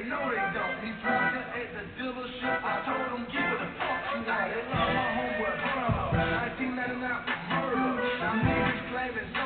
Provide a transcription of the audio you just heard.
say no they don't. These rappers at the dealership, I told them give it the fuck you want. They love my homeboy, 1999 for murder. Now niggas claiming